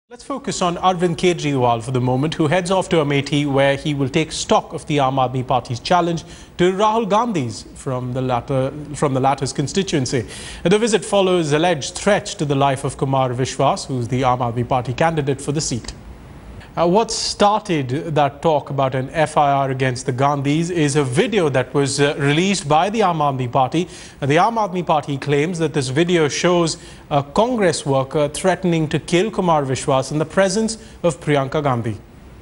Let's focus on Arvind Kejriwal for the moment, who heads off to Amethi, where he will take stock of the Aam Aadmi Party's challenge to Rahul Gandhi's from the latter's constituency. The visit follows alleged threat to the life of Kumar Vishwas, who is the Aam Aadmi Party candidate for the seat. What started that talk about an FIR against the Gandhis is a video that was released by the Aam Aadmi Party. The Aam Aadmi Party claims that this video shows a Congress worker threatening to kill Kumar Vishwas in the presence of Priyanka Gandhi.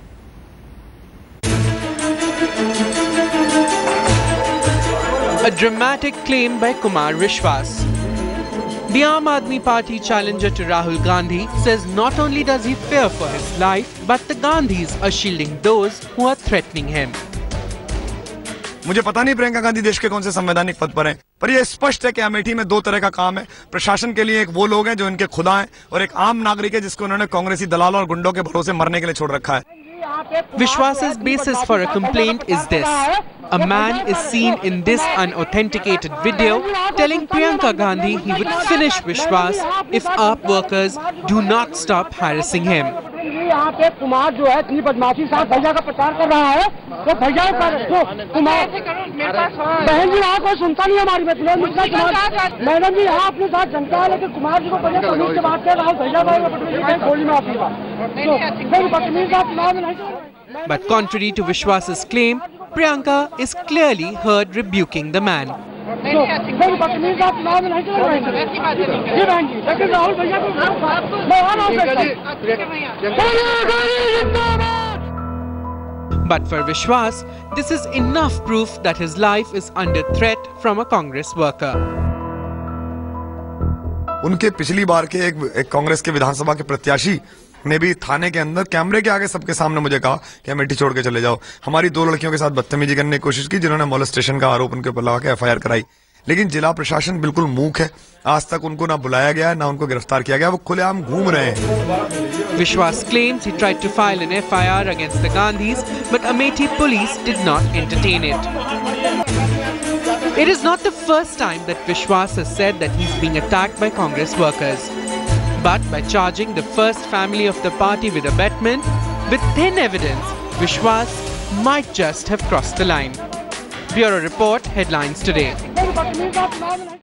A dramatic claim by Kumar Vishwas. The Aam Aadmi Party challenger to Rahul Gandhi says not only does he fear for his life, but the Gandhis are shielding those who are threatening him. मुझे पता नहीं प्रियंका गांधी देश के कौन से संवैधानिक पद पर हैं, पर यह स्पष्ट है कि अमेठी में दो तरह का काम है। प्रशासन के लिए एक वो लोग हैं जो इनके खुदा हैं और एक आम नागरिक है जिसको उन्होंने कांग्रेसी दलालों और गुंडों के भरोसे मरने के लिए छोड़ रखा है। Vishwas's basis for a complaint is this. A man is seen in this unauthenticated video telling Priyanka Gandhi he would finish Vishwas if AAP workers do not stop harassing him. यहाँ पे कुमार जो है इतनी बदमाशी साथ भैया का प्रचार कर रहा है तो भैया कुमार बहन जी यहाँ कोई सुनता नहीं हमारी बात। मैडम जी यहाँ अपने साथ जनता है लेकिन कुमार जी को पहले पुलिस से बात कर रहा हूँ भैया गोली में आपकी बात। But contrary to Vishwas's claim, Priyanka is clearly heard rebuking the man. But for Vishwas, this is enough proof that his life is under threat from a Congress worker. उनके पिछली बार के एक कांग्रेस के विधानसभा के प्रत्याशी ने भी थाने के अंदर कैमरे के आगे सबके सामने मुझे कहा कि अमेठी छोड़ के चले जाओ। हमारी दो लड़कियों के साथ बदतमीजी करने की कोशिश की जिन्होंने मोलेस्टेशन का आरोप उनके ऊपर लगा के FIR कराई, लेकिन जिला प्रशासन बिल्कुल मूक है। आज तक उनको ना बुलाया गया ना उनको गिरफ्तार किया गया, वो खुलेआम घूम रहे हैं। Vishwas claims he tried to file an FIR against the Gandhis, but Amethi police did not entertain it. It is not the first time that Vishwas has said that he's being attacked by Congress workers. But by charging the first family of the party with abetment, with thin evidence, Vishwas might just have crossed the line. Bureau Report, Headlines Today.